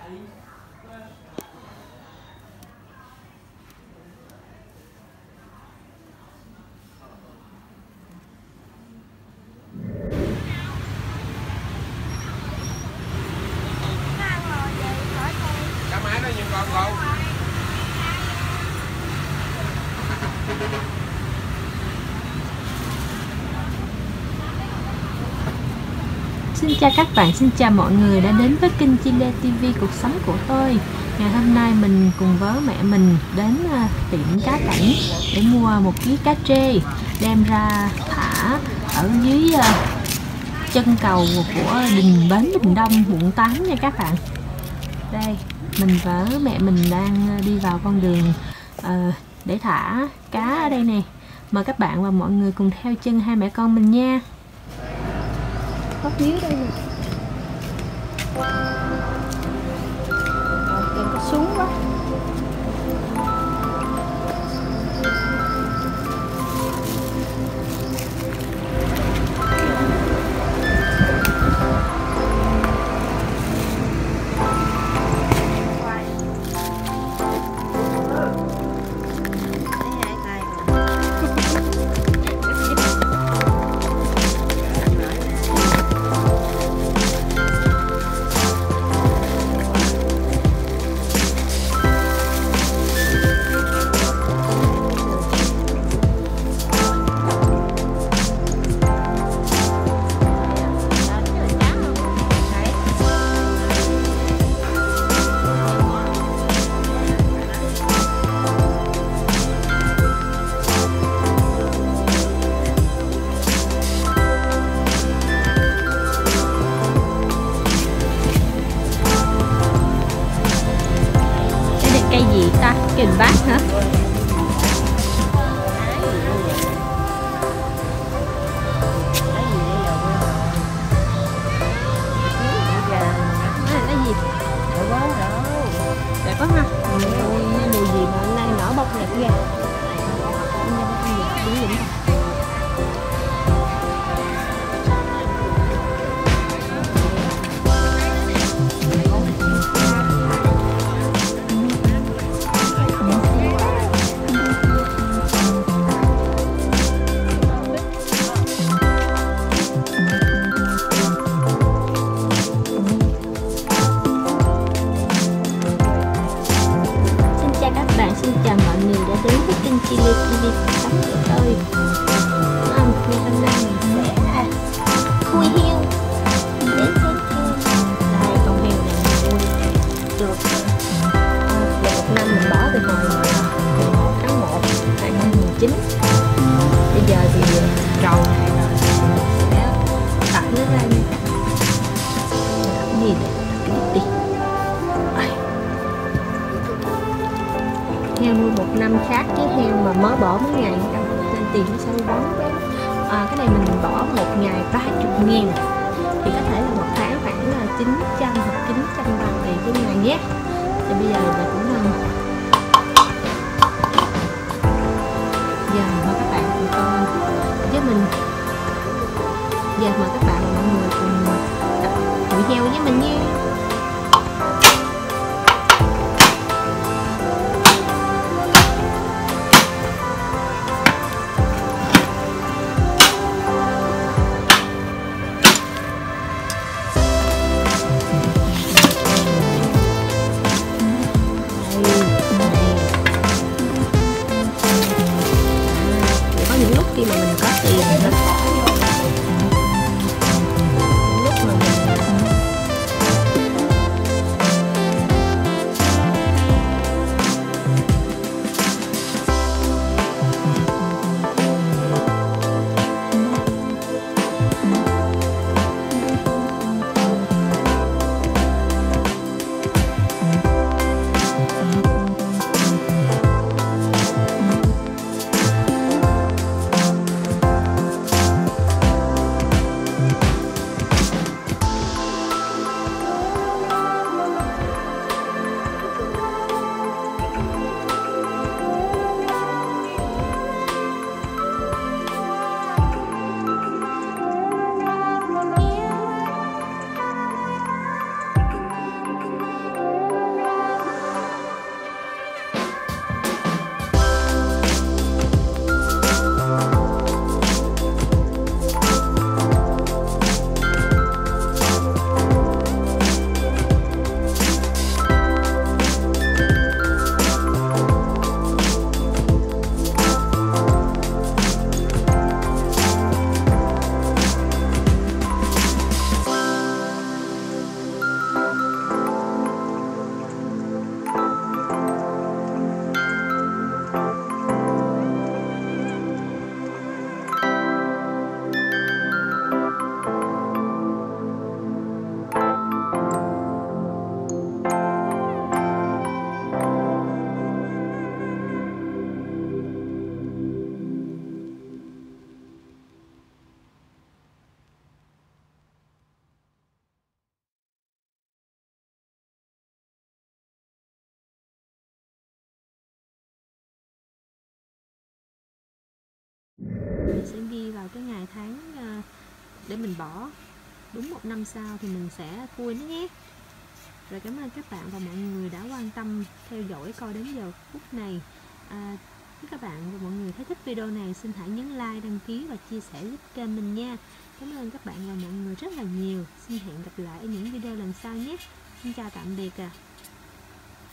Xin chào các bạn, xin chào mọi người đã đến với kênh Chile TV cuộc sống của tôi. Ngày hôm nay mình cùng với mẹ mình đến tiệm cá cảnh để mua một ký cá trê đem ra thả ở dưới chân cầu của đình Bến Bình Đông quận 8 nha các bạn. Đây, mình với mẹ mình đang đi vào con đường để thả cá ở đây nè. Mời các bạn và mọi người cùng theo chân hai mẹ con mình nha. Có dưới đây nè. Kèm có xuống quá. Cây gì ta? Kềnh bát hả? Cái gì? Đẹp quá ha. Mùi gì mà hôm nay nở bông đẹp ghê. Xin chào mọi người đã đến với kênh Chile TV cuộc sống của tôi. Ngày hôm nay mình sẽ khui heo đến xem heo. Đây con heo này mình nuôi được một năm, mình bỏ từ hồi 11 tháng 1 2019. Bây giờ thì trầu này là sẽตัดnó ra nha. Làm gì để đi. Heo nuôi một năm khác với heo mà mới bỏ mấy ngày nên tiền nó sẽ bóng bé. Cái này mình bỏ một ngày 30.000 thì có thể là một tháng khoảng là 900 hoặc 950 tùy cái ngày nhé. Thì bây giờ mình cũng giờ mời các bạn cùng coi với mình. Giờ mời các bạn và mọi người cùng tập thử heo với mình nha. Khi mà mình có tiền đó, lúc mà mình Mình sẽ ghi vào cái ngày tháng để mình bỏ. Đúng 1 năm sau thì mình sẽ khui nó nhé. Rồi cảm ơn các bạn và mọi người đã quan tâm theo dõi coi đến giờ phút này. Nếu các bạn và mọi người thấy thích video này, xin hãy nhấn like, đăng ký và chia sẻ giúp kênh mình nha. Cảm ơn các bạn và mọi người rất là nhiều. Xin hẹn gặp lại ở những video lần sau nhé. Xin chào tạm biệt.